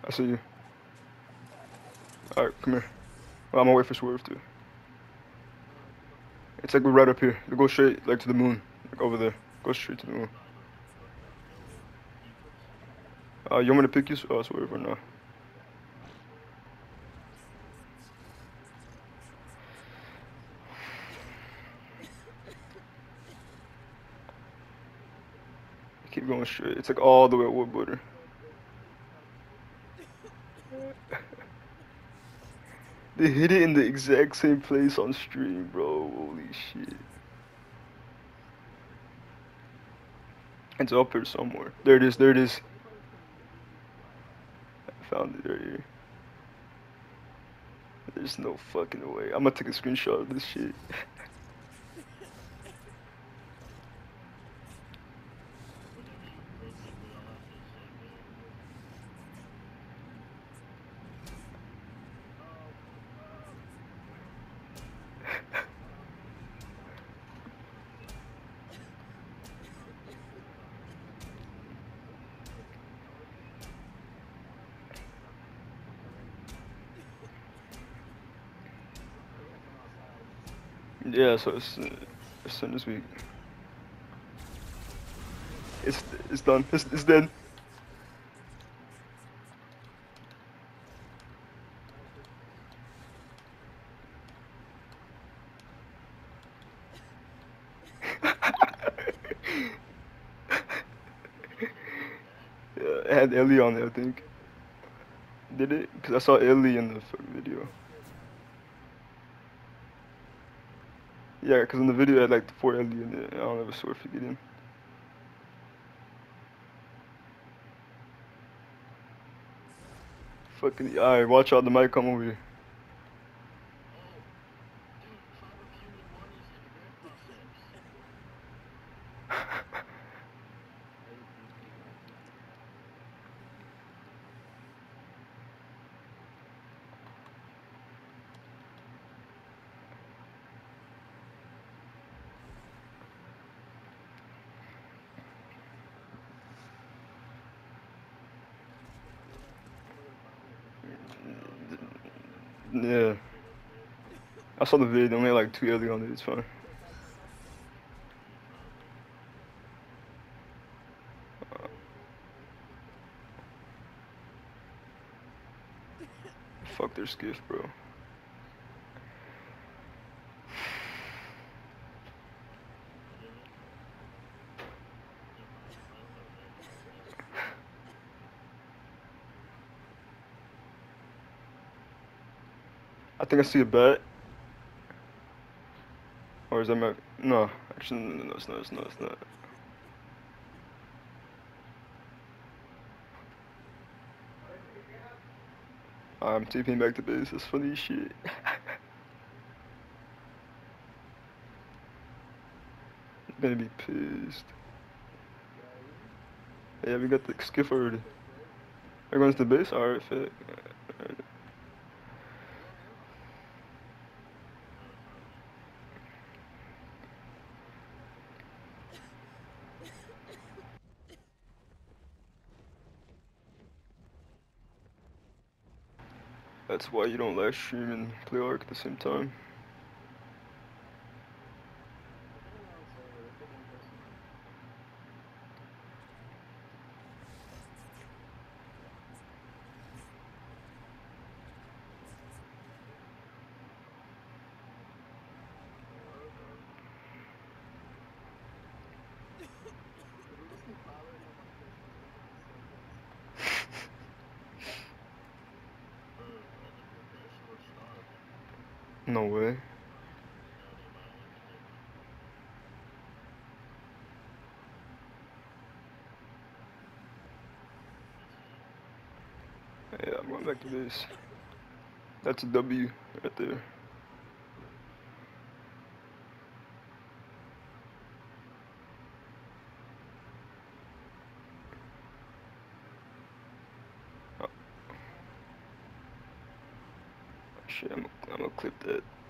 I see you. Alright, come here. Well, I'm gonna wait for Swerve too. It's like we're right up here. You go straight, like to the moon. Like over there. Go straight to the moon. You want me to pick you, Swerve, or no? Keep going straight. It's like all the way at Woodwater. They hit it in the exact same place on stream, bro. Holy shit. It's up here somewhere. There it is, there it is. I found it right here. There's no fucking way. I'm gonna take a screenshot of this shit. Yeah, so as soon as we, it's done. It's dead. Yeah, it had Ellie on it, I think. Did it? Cause I saw Ellie in the video. Yeah, cause in the video it had like 4 Ellie in it. I don't ever swear if you get in. Fucking, alright, watch out, the mic come over here. Yeah. I saw the video, they only had like 2 Ellie on it, it's fine. Fuck their skiff, bro. I think I see a bat. Or is that my... No, actually, no, it's not, it's not, it's not. I'm TPing back to base, that's funny as shit. Gonna be pissed. Yeah, we got the skiff already. Everyone's the base? Alright, fit. That's why you don't live stream and play Ark at the same time. No way. Yeah, I'm going back to base. That's a W right there. Oh. Shit, I'm gonna clip that.